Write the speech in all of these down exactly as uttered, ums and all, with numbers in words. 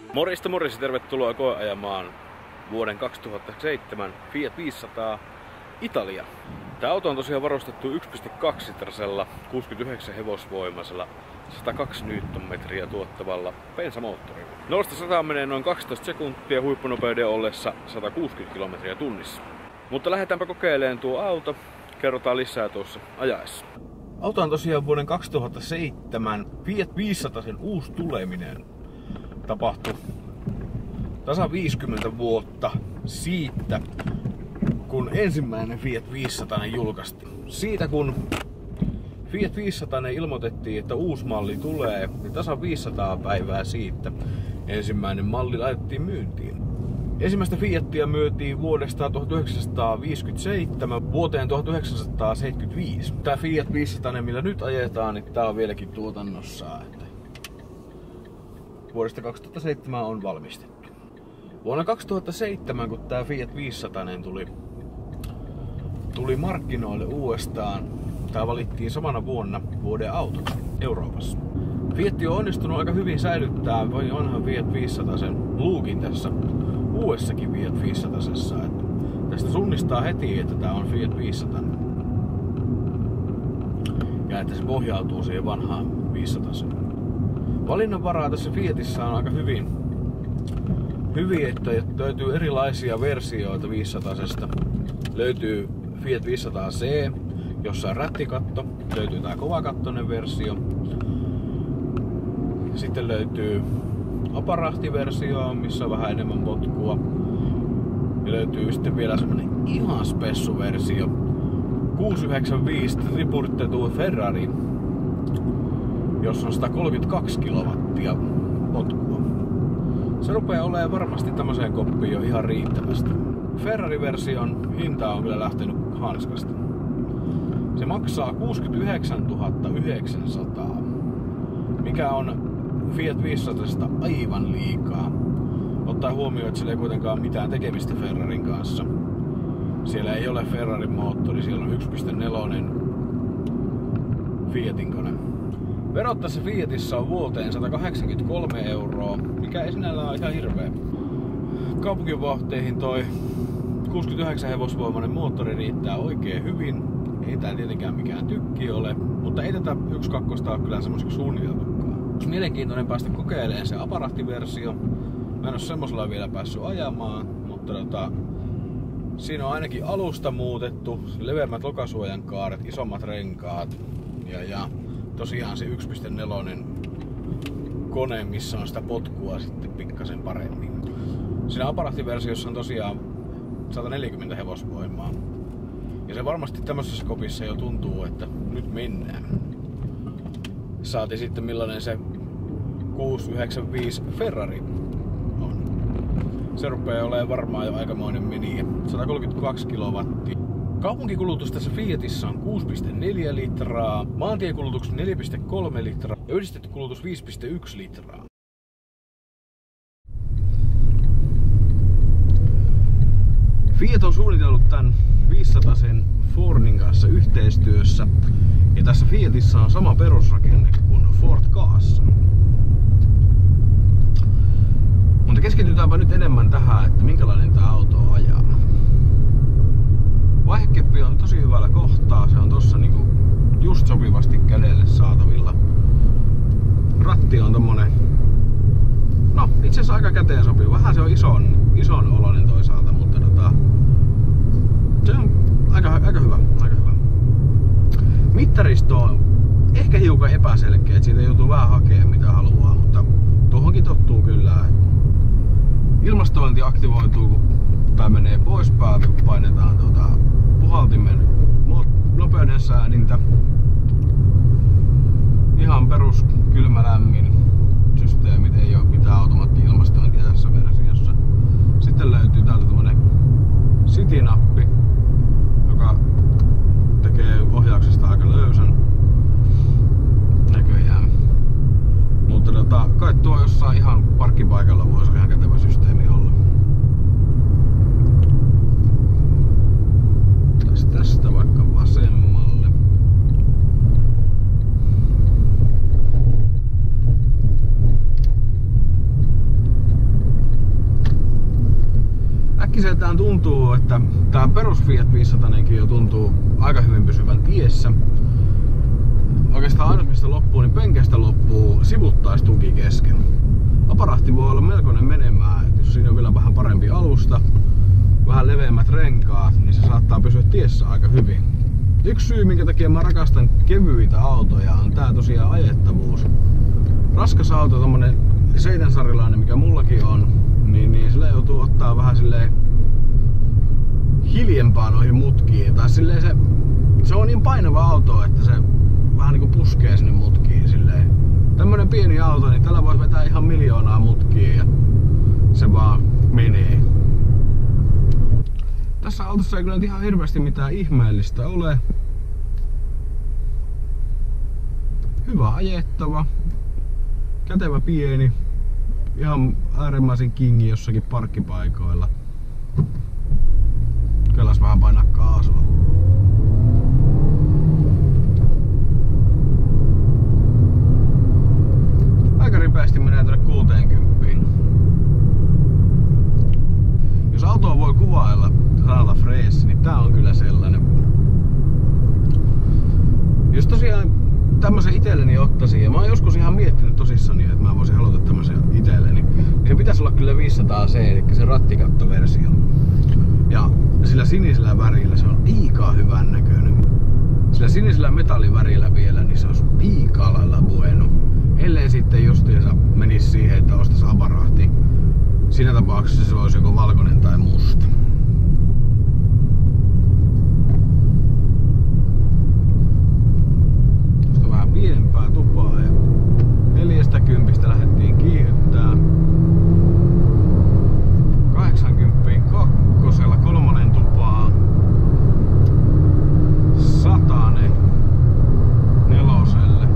Morjesta morjesta, tervetuloa koeajamaan vuoden kaksituhattaseitsemän Fiat viisisataa Italia. Tämä auto on tosiaan varustettu yksi pilkku kaksi litrasella kuusikymmentäyhdeksän hevosvoimaisella sata kaksi newtonmetriä tuottavalla bensamoottorilla. nollasta sataan menee noin kaksitoista sekuntia huippunopeuden ollessa sata kuusikymmentä kilometriä tunnissa. Mutta lähdetäänpä kokeilemaan tuo auto. Kerrotaan lisää tuossa ajaessa. Auto on tosiaan vuoden kaksituhattaseitsemän Fiat viisisataa sen uusi tuleminen. Tapahtui tasan viisikymmentä vuotta siitä, kun ensimmäinen Fiat viisisataa julkaistiin. Siitä kun Fiat viisisataa ilmoitettiin, että uusi malli tulee, niin tasan viisisataa päivää siitä ensimmäinen malli laitettiin myyntiin. Ensimmäistä Fiatia myytiin vuodesta tuhatyhdeksänsataaviisikymmentäseitsemän vuoteen tuhatyhdeksänsataaseitsemänkymmentäviisi. Tää Fiat viisisataa, millä nyt ajetaan, niin tää on vieläkin tuotannossa. Vuodesta kaksituhattaseitsemän on valmistettu. Vuonna kaksituhattaseitsemän, kun tää Fiat viisisataa tuli, tuli markkinoille uudestaan, tää valittiin samana vuonna vuoden autoksi Euroopassa. Fiat on onnistunut aika hyvin säilyttää vanhan Fiat viisisataa sen lookin tässä uudessakin Fiat viisisatasessa. Tästä tunnistaa heti, että tää on Fiat viisisataa. Ja että se pohjautuu siihen vanhaan viisisataan. Valinnanvaraa tässä Fiatissa on aika hyvin, hyvin, että löytyy erilaisia versioita viisisatasesta. Löytyy Fiat viisisataa C, jossa on rättikatto. Löytyy tää kovakattoinen versio. Sitten löytyy aparahtiversio, missä on vähän enemmän potkua. Ja löytyy sitten vielä semmonen ihan spessuversio. kuusisataayhdeksänkymmentäviisi tripurtettu Ferrari, jossa on sata kolmekymmentäkaksi kilowattia potkua. Se rupeaa olemaan varmasti tämmöiseen koppiin jo ihan riittävästi. Ferrari-version hinta on kyllä lähtenyt hanskasta. Se maksaa kuusikymmentäyhdeksäntuhatta yhdeksänsataa, mikä on Fiat viisisataa aivan liikaa. Ottaa huomioon, että sillä ei kuitenkaan mitään tekemistä Ferrarin kanssa. Siellä ei ole Ferrarin moottori, siellä on yksi pilkku neljä Fiatin kone. Verot tässä Fiatissa on vuoteen sata kahdeksankymmentäkolme euroa, mikä ei sinällään ole ihan hirveä. Kaupunkivauhteihin toi kuusikymmentäyhdeksän hevosvoimainen moottori riittää oikein hyvin. Ei tää tietenkään mikään tykki ole, mutta ei tätä yksi kakkosta ole kyllä semmoiseksi suunniteltukaan. Olisi mielenkiintoinen päästä kokeilemaan se aparahtiversio. Mä en oo semmosella vielä päässyt ajamaan, mutta tota, siinä on ainakin alusta muutettu, leveämmät lokasuojan kaaret, isommat renkaat ja, ja tosiaan se yksi pilkku neljä kone, missä on sitä potkua sitten pikkasen paremmin. Siinä aparahtiversiossa on tosiaan sata neljäkymmentä hevosvoimaa. Ja se varmasti tämmöisessä kopissa jo tuntuu, että nyt mennään. Saati sitten millainen se kuusisataayhdeksänkymmentäviisi Ferrari on. Se rupeaa olemaan varmaan jo aikamoinen meni. sata kolmekymmentäkaksi kilowattia. Kaupunkikulutus tässä Fiatissa on kuusi pilkku neljä litraa, maantiekulutus neljä pilkku kolme litraa ja yhdistetty kulutus viisi pilkku yksi litraa. Fiat on suunnitellut tämän viisisataa Fordin kanssa yhteistyössä, ja tässä Fiatissa on sama perusrakenne kuin Ford Kassa. Mutta keskitytäänpä nyt enemmän tähän, että minkälainen tämä auto ajaa. Vaihekeppi on tosi hyvällä kohtaa, se on tossa niinku just sopivasti kädelle saatavilla. Ratti on tommonen, no itse asiassa aika käteen sopiva. Vähän se on ison, ison oloinen toisaalta, mutta tota, se on aika, aika hyvä, aika hyvä. Mittaristo on ehkä hiukan epäselkeä, että siitä joutuu vähän hakemaan mitä haluaa, mutta tuohonkin tottuu kyllä. Ilmastointi aktivoituu, kun tää menee pois päältä, kun painetaan tuota puhaltimen nopeuden säädintä. Ihan perus kylmä lämmin systeemit, ei oo mitään automaatti-ilmastointia tässä versiossa. Sitten löytyy täältä tämmönen City-nappi, joka tekee ohjauksesta aika löysän näköjään. Mutta tota, kai tuo jossain ihan parkkipaikalla voisi ihan kätevä systeemi olla. Tästä vaikka vasemmalle. äkkiseltään tuntuu, että tää perus Fiat viisisataa jo tuntuu aika hyvin pysyvän tiessä. Oikeastaan ainut mistä loppuu, niin penkestä loppuu sivuttaistuki kesken. Aparahti voi olla melkoinen menemään, että jos siinä on vielä vähän parempi alusta, vähän leveämmät renkaat, niin se saattaa pysyä tiessä aika hyvin. Yksi syy, minkä takia mä rakastan kevyitä autoja, on tää tosiaan ajettavuus. Raskas auto, tommonen seitensarjalainen, mikä mullakin on, niin, niin sillä joutuu ottaa vähän silleen hiljempaa noihin mutkiin. Tai silleen se, se on niin painava auto, että se vähän niinku puskee sinne mutkiin silleen. Tämmönen pieni auto, niin tällä voi vetää ihan miljoonaa mutkia ja se vaan menee. Tässä autossa ei kyllä ihan hirveästi mitään ihmeellistä ole. Hyvä ajettava. Kätevä pieni. Ihan äärimmäisen kingi jossakin parkkipaikoilla. Kylläs vähän painaa kaasua. Aika ripeästi menee tuonne kuuteenkymmeneen. Jos autoa voi kuvailla sanalla frees, niin tää on kyllä sellainen. Jos tosiaan tämmösen itselleni ottaisin, ja mä oon joskus ihan miettinyt tosissani, että mä voisin haluta tämmösen itselleni, niin se pitäisi olla kyllä viisisataa C, eli se rattikattoversio. Ja sillä sinisellä värillä se on liikaa hyvän näköinen. Sillä sinisellä metallivärillä vielä, niin se olisi liikaa lailla bueno. Ellei sitten justiinsa menisi siihen, että ostais Abarahti. Siinä tapauksessa se olisi joko valkoinen tai musta. Tuosta vähän pienempää tupaa ja neljästä kympistä lähdettiin kiihdyttää. kahdeksankymmentä kakkosella kolmonen tupaa. Satane neloselle.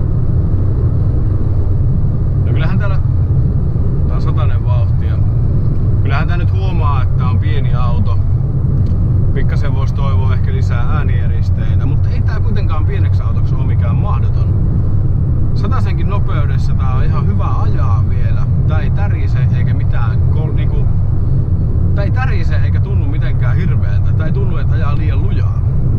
No kyllähän täällä tää on satanen vauhtia. Kyllähän tää nyt huomaa, että on pieni auto. Pikkasen voisi toivoa ehkä lisää äänieristeitä, mutta ei tää kuitenkaan pieneksi autoksi ole mikään mahdoton. Satasenkin nopeudessa tää on ihan hyvä ajaa vielä. Tää ei tärise eikä mitään kol, niinku, tää ei tärise eikä tunnu mitenkään hirveältä. Tää ei tunnu, että ajaa liian lujaa.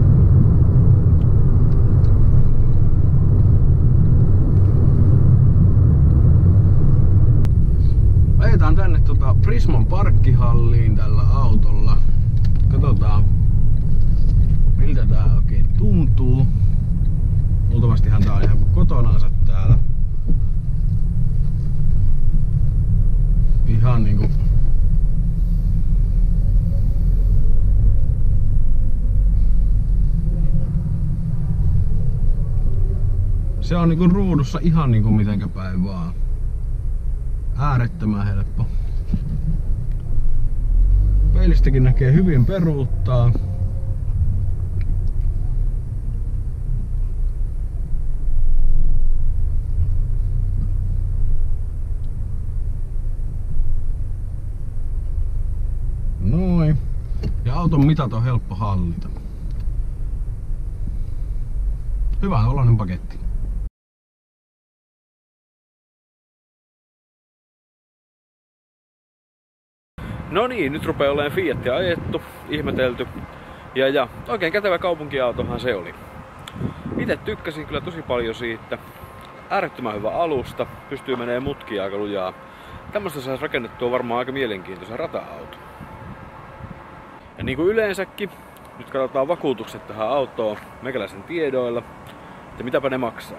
Ajetaan tänne tota Prisman parkkihalliin tällä autolla. Katsotaan miltä tää oikein tuntuu. Luultavastihan tää on ihan kuin kotonansa täällä. Ihan niinku se on niinku ruudussa ihan niinku mitenkä päin vaan. Äärettömän helppo. Peilistäkin näkee hyvin peruuttaa. Noin. Ja auton mitat on helppo hallita. Hyvä oloinen paketti. No niin, nyt rupeaa olemaan Fiatia ajettu, ihmetelty. Ja, ja oikein kätevä kaupunkiautohan se oli. Itse tykkäsin kyllä tosi paljon siitä. Äärettömän hyvä alusta, pystyy menemään mutkia aika lujaa. Tämmöstä saisi rakennettua varmaan aika mielenkiintoisen rata-auto. Ja niin kuin yleensäkin, nyt katsotaan vakuutukset tähän autoon meikäläisen tiedoilla, että mitäpä ne maksaa.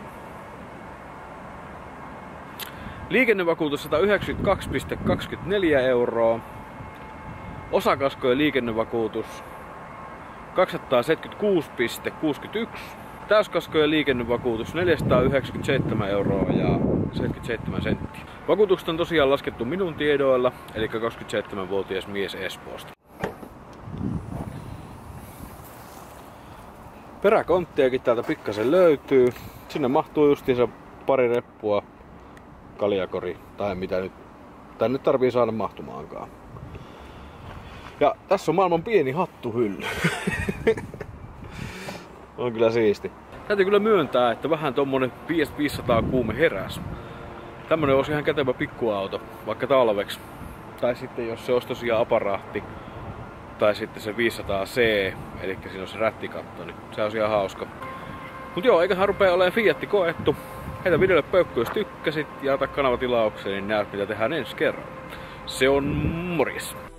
Liikennevakuutus sata yhdeksänkymmentäkaksi pilkku kaksikymmentäneljä euroa. Osakasko ja liikennevakuutus kaksisataaseitsemänkymmentäkuusi pilkku kuusikymmentäyksi. Täyskasko ja liikennevakuutus neljäsataayhdeksänkymmentäseitsemän euroa ja seitsemänkymmentäseitsemän senttiä. Vakuutukset on tosiaan laskettu minun tiedoilla, eli kaksikymmentäseitsemänvuotias mies Espoosta. Peräkonttiakin täältä pikkasen löytyy. Sinne mahtuu justiinsa pari reppua, kaljakori tai mitä nyt tänne tarvii saada mahtumaankaan. Ja tässä on maailman pieni hattuhylly. On kyllä siisti. Täytyy kyllä myöntää, että vähän tommonen Fiat viisisataa kuume heräs. Tämmönen olisi ihan kätevä pikkuauto, vaikka talveksi. Tai sitten jos se olisi tosiaan Abarahti, Tai sitten se viisisataa C, eli siinä on se rättikatto, niin se on ihan hauska. Mut joo, eiköhän rupee olemaan Fiatti koettu. Heitä videolle peukku, jos tykkäsit ja ota kanavatilaukseen, niin näet mitä tehdään ensi kerralla. Se on morjes!